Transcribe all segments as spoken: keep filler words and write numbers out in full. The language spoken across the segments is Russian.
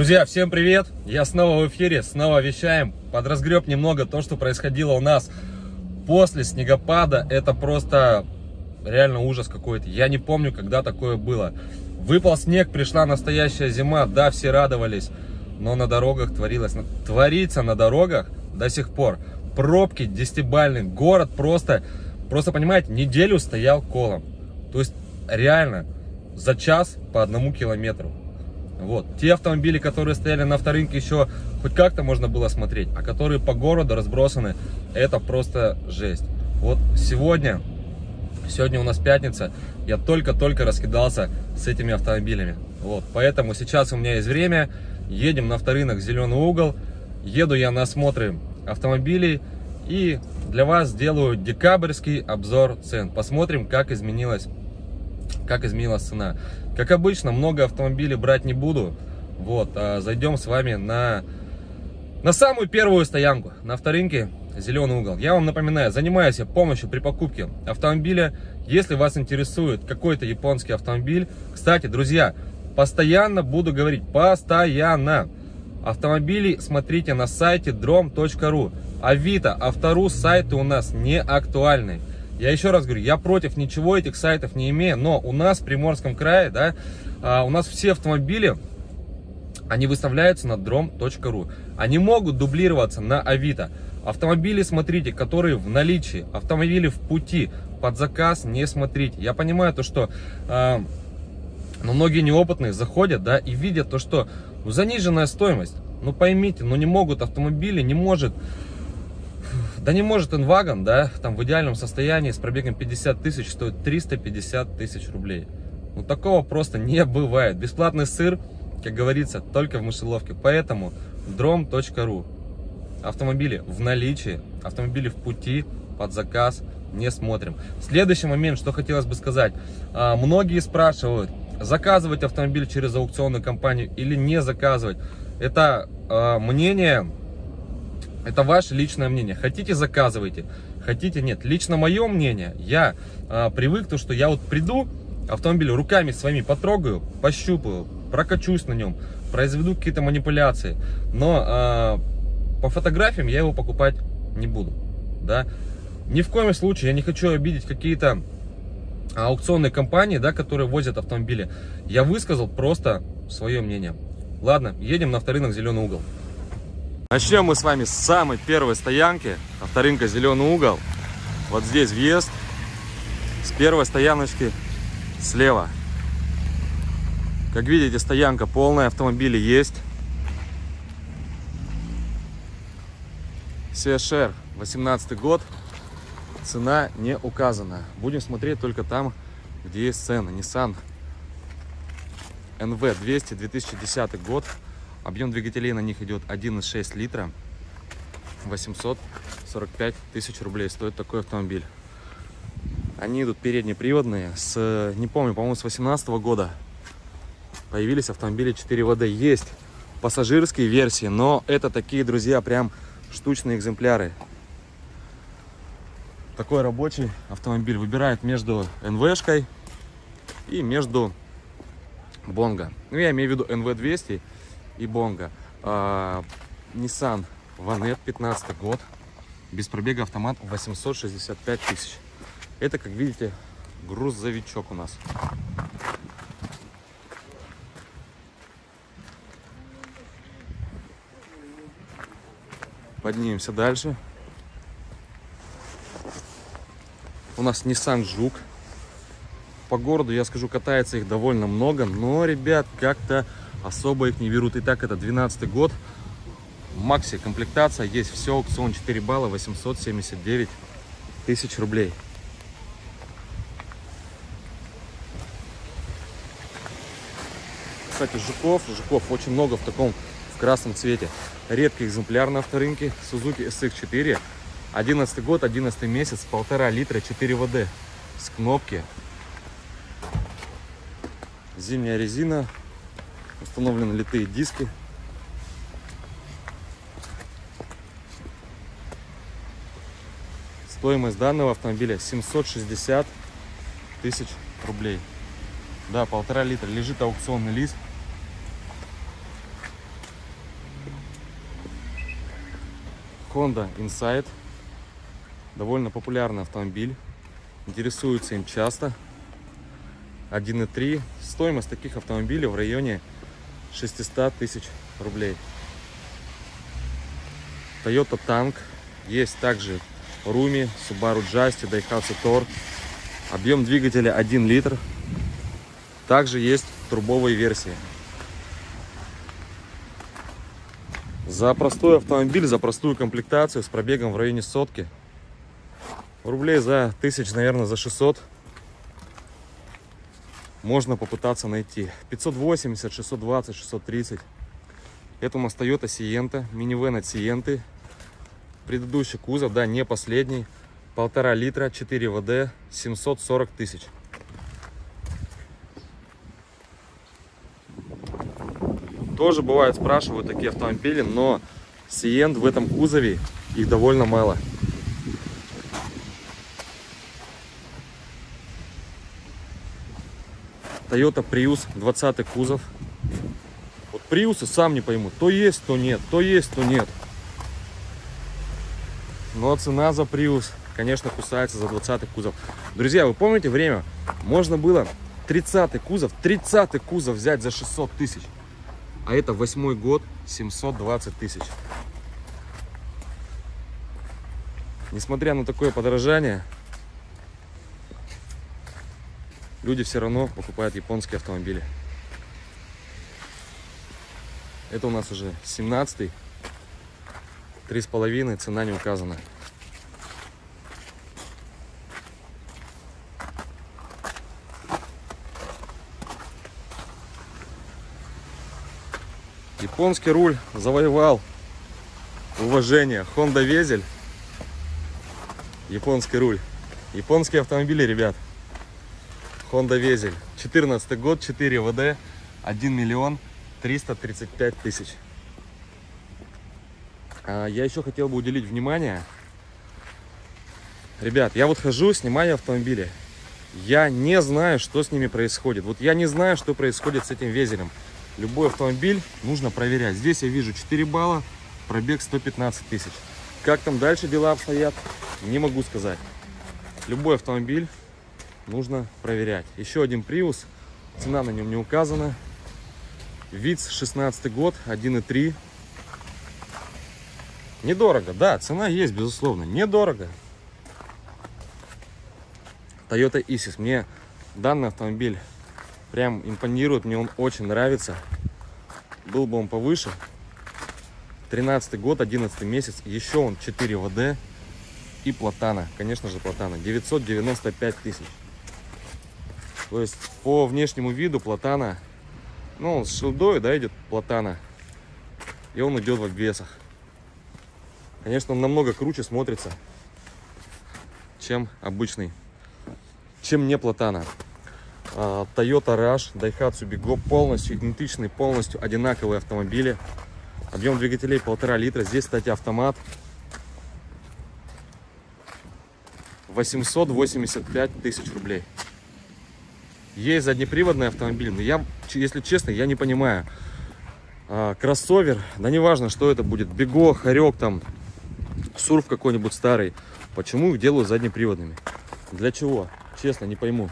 Друзья, всем привет! Я снова в эфире, снова вещаем. Подразгреб немного то, что происходило у нас после снегопада. Это просто реально ужас какой-то. Я не помню, когда такое было. Выпал снег, пришла настоящая зима. Да, все радовались, но на дорогах творилось. Творится на дорогах до сих пор. Пробки десятибалльные. Город просто, просто понимаете, неделю стоял колом. То есть реально за час по одному километру. Вот. Те автомобили, которые стояли на авторынке, еще хоть как-то можно было смотреть, а которые по городу разбросаны, это просто жесть. Вот сегодня, сегодня у нас пятница, я только-только раскидался с этими автомобилями. Вот. Поэтому сейчас у меня есть время, едем на авторынок «Зеленый угол», еду я на осмотры автомобилей и для вас сделаю декабрьский обзор цен. Посмотрим, как изменилась, как изменилась цена. Как обычно, много автомобилей брать не буду. Вот, а зайдем с вами на, на самую первую стоянку, на авторынке «Зеленый угол». Я вам напоминаю, занимаюсь я помощью при покупке автомобиля. Если вас интересует какой-то японский автомобиль, кстати, друзья, постоянно буду говорить, постоянно. Автомобили смотрите на сайте дром точка ру. Авито, Автору сайты у нас не актуальны. Я еще раз говорю, я против ничего этих сайтов не имею, но у нас в Приморском крае, да, у нас все автомобили, они выставляются на дром точка ру. Они могут дублироваться на Авито. Автомобили смотрите, которые в наличии, автомобили в пути, под заказ не смотрите. Я понимаю то, что э, но многие неопытные заходят, да, и видят то, что ну, заниженная стоимость. Ну поймите, ну не могут автомобили, не может... Да не может инвагон, да, там в идеальном состоянии с пробегом пятьдесят тысяч стоит триста пятьдесят тысяч рублей. Ну такого просто не бывает. Бесплатный сыр, как говорится, только в мышеловке. Поэтому дром точка ру. Автомобили в наличии, автомобили в пути, под заказ не смотрим. Следующий момент, что хотелось бы сказать. А, многие спрашивают, заказывать автомобиль через аукционную компанию или не заказывать. Это а, мнение... Это ваше личное мнение. Хотите — заказывайте, хотите — нет. Лично мое мнение, я а, привык, то, что я вот приду, автомобиль руками своими потрогаю, пощупаю, прокачусь на нем, произведу какие-то манипуляции. Но а, по фотографиям я его покупать не буду. Да? Ни в коем случае я не хочу обидеть какие-то аукционные компании, да, которые возят автомобили. Я высказал просто свое мнение. Ладно, едем на авторынок «Зеленый угол». Начнем мы с вами с самой первой стоянки, авторынка «Зеленый угол». Вот здесь въезд, с первой стояночки слева. Как видите, стоянка полная, автомобили есть. си эш эр восемнадцатый год, цена не указана. Будем смотреть только там, где есть цены. Nissan эн ви двести, две тысячи десятый год. Объем двигателей на них идет один и шесть литра. восемьсот сорок пять тысяч рублей стоит такой автомобиль. Они идут переднеприводные. С, не помню, по-моему, с восемнадцатого года появились автомобили четыре вэ дэ. Есть пассажирские версии, но это такие, друзья, прям штучные экземпляры. Такой рабочий автомобиль выбирает между эн ви-шкой и между Бонго. Ну, я имею в виду эн ви двести и Бонго. а, Nissan Vanette, пятнадцатый год, без пробега, автомат, восемьсот шестьдесят пять тысяч. Это, как видите, грузовичок у нас. Поднимемся дальше. У нас Nissan Juke. По городу, я скажу, катается их довольно много, но, ребят, как-то особо их не берут. Итак, это двенадцатый год. Макси комплектация. Есть все. Аукцион четыре балла. восемьсот семьдесят девять тысяч рублей. Кстати, Жуков. Жуков очень много в таком, в красном цвете. Редкий экземпляр на авторынке. Suzuki эс икс четыре. одиннадцатый год, одиннадцатый месяц. Полтора литра, четыре вэ дэ. С кнопки. Зимняя резина. Установлены литые диски. Стоимость данного автомобиля семьсот шестьдесят тысяч рублей. Да, полтора литра. Лежит аукционный лист. Honda Insight. Довольно популярный автомобиль. Интересуются им часто. один и три. Стоимость таких автомобилей в районе шестисот тысяч рублей. Toyota Tank. Есть также Rumi, Subaru Justy, Daihatsu Tor. Объем двигателя один литр. Также есть турбовые версии. За простой автомобиль, за простую комплектацию с пробегом в районе сотки, рублей за тысяч, наверное, за шестьсот можно попытаться найти. пятьсот восемьдесят, шестьсот двадцать, шестьсот тридцать. Это у нас Toyota Sienta, минивэн от Sienты. Предыдущий кузов, да, не последний. Полтора литра, четыре вэ дэ, семьсот сорок тысяч. Тоже бывает, спрашивают такие автомобили, но Sient в этом кузове их довольно мало. Toyota Prius, двадцатый кузов. Вот Prius сам не пойму, то есть, то нет, то есть, то нет. Но цена за Prius, конечно, кусается за двадцатый кузов. Друзья, вы помните время? Можно было тридцатый кузов, тридцатый кузов взять за шестьсот тысяч. А это восьмой год, семьсот двадцать тысяч. Несмотря на такое подорожание, люди все равно покупают японские автомобили. Это у нас уже семнадцатый. Три с половиной, цена не указана. Японский руль завоевал уважение. Honda Везель. Японский руль. Японские автомобили, ребят. Honda Везель. четырнадцатый год, четыре вэ дэ, один миллион триста тридцать пять тысяч. А я еще хотел бы уделить внимание. Ребят, я вот хожу, снимаю автомобили. Я не знаю, что с ними происходит. Вот я не знаю, что происходит с этим Везелем. Любой автомобиль нужно проверять. Здесь я вижу четыре балла, пробег сто пятнадцать тысяч. Как там дальше дела обстоят, не могу сказать. Любой автомобиль нужно проверять. Еще один Prius, цена на нем не указана. ВИЦ, шестнадцатый год, один и три. Недорого, да, цена есть, безусловно, недорого. Toyota Isis. Мне данный автомобиль прям импонирует, мне он очень нравится. Был бы он повыше. тринадцатый год, одиннадцатый месяц. Еще он четыре вэ дэ и платана. Конечно же, платана. девятьсот девяносто пять тысяч. То есть по внешнему виду платана, ну, с шилдой, да, идет платана. И он идет в обвесах. Конечно, он намного круче смотрится, чем обычный, чем не платана. Toyota Rush, Daihatsu Bigo, полностью идентичные, полностью одинаковые автомобили. Объем двигателей полтора литра. Здесь, кстати, автомат. восемьсот восемьдесят пять тысяч рублей. Есть заднеприводный автомобиль, но я, если честно, я не понимаю. А, кроссовер, да неважно, что это будет, Bigo, Хорек, там, Сурф какой-нибудь старый. Почему их делают заднеприводными? Для чего? Честно, не пойму.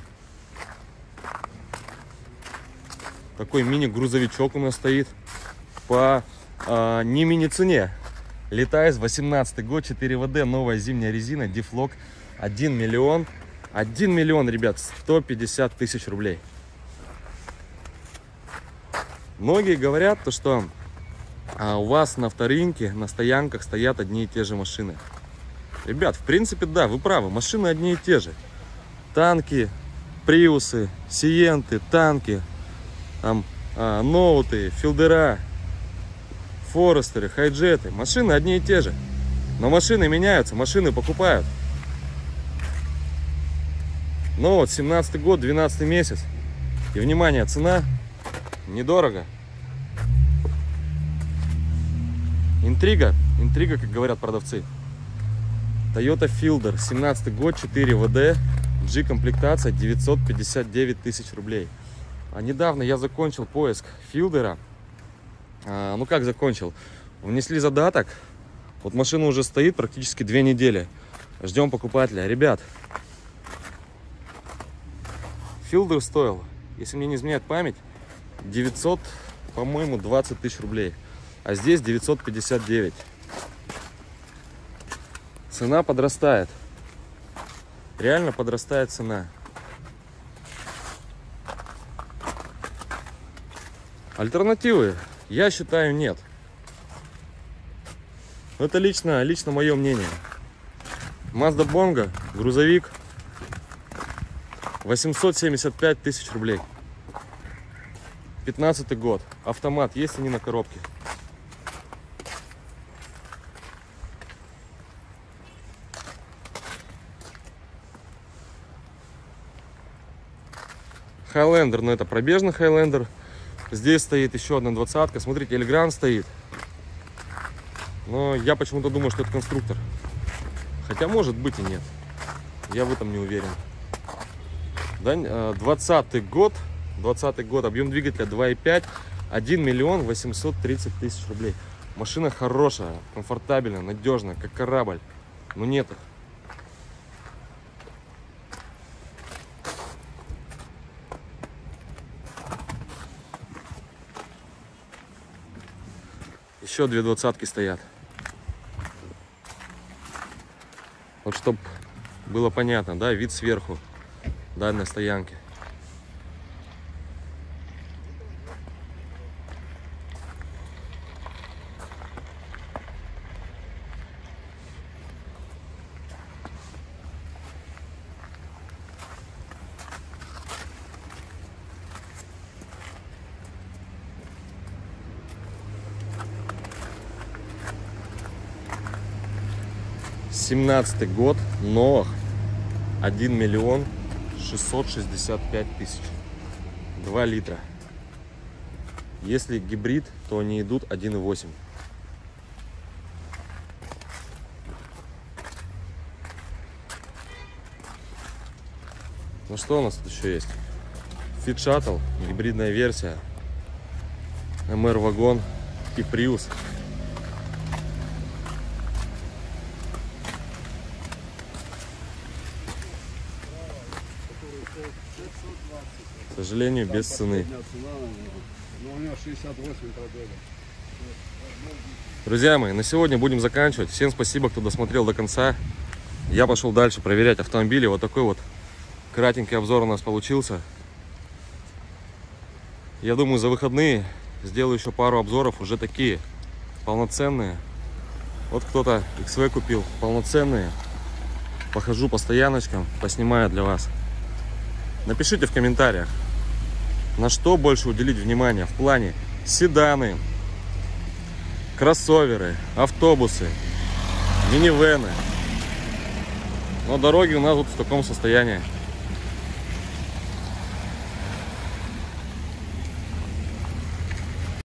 Такой мини-грузовичок у нас стоит по а, не мини-цене. Летайс, восемнадцатый год, четыре вэ дэ, новая зимняя резина, Дифлок, один миллион. один миллион, ребят, сто пятьдесят тысяч рублей. Многие говорят, то, что а, у вас на вторинке, на стоянках стоят одни и те же машины. Ребят, в принципе, да, вы правы, машины одни и те же. Танки, Приусы, Сиенты, танки, там, а, ноуты, филдера, форестеры, хайджеты. Машины одни и те же. Но машины меняются, машины покупают. Ну вот, семнадцатый год, двенадцатый месяц. И, внимание, цена недорого. Интрига, интрига, как говорят продавцы. Toyota Fielder, семнадцатый год, четыре вэ дэ, G-комплектация, девятьсот пятьдесят девять тысяч рублей. А недавно я закончил поиск Филдера. А, ну как закончил? Внесли задаток, Вот машина уже стоит практически две недели. Ждем покупателя. Ребят, Филдер стоил, если мне не изменяет память, девятьсот, по-моему, двадцать тысяч рублей. А здесь девятьсот пятьдесят девять. Цена подрастает. Реально подрастает цена. Альтернативы, я считаю, нет. Это лично, лично мое мнение. Mazda Bongo, грузовик, восемьсот семьдесят пять тысяч рублей. пятнадцатый год. Автомат есть, и не на коробке. Хайлендер, но это пробежный Хайлендер. Здесь стоит еще одна двадцатка. Смотрите, Эльгран стоит. Но я почему-то думаю, что это конструктор. Хотя может быть и нет. Я в этом не уверен. двадцатый год. двадцатый год. Объем двигателя два и пять. один миллион восемьсот тридцать тысяч рублей. Машина хорошая, комфортабельная, надежная, как корабль. Но нет их. Еще две двадцатки стоят. Вот чтобы было понятно, да, вид сверху данной стоянки. семнадцатый год, новых, один миллион шестьсот шестьдесят пять тысяч. два литра. Если гибрид, то они идут один и восемь. Ну что у нас тут еще есть? Fit Shuttle, гибридная версия, эм эр вагон и Prius. К сожалению, без цены. Друзья мои, на сегодня будем заканчивать. Всем спасибо, кто досмотрел до конца. Я пошел дальше проверять автомобили. Вот такой вот кратенький обзор у нас получился. Я думаю, за выходные сделаю еще пару обзоров, уже такие полноценные. Вот кто-то икс ви купил, полноценные. Похожу по стояночкам, поснимаю для вас. Напишите в комментариях, на что больше уделить внимание в плане седаны, кроссоверы, автобусы, минивэны. Но дороги у нас вот в таком состоянии.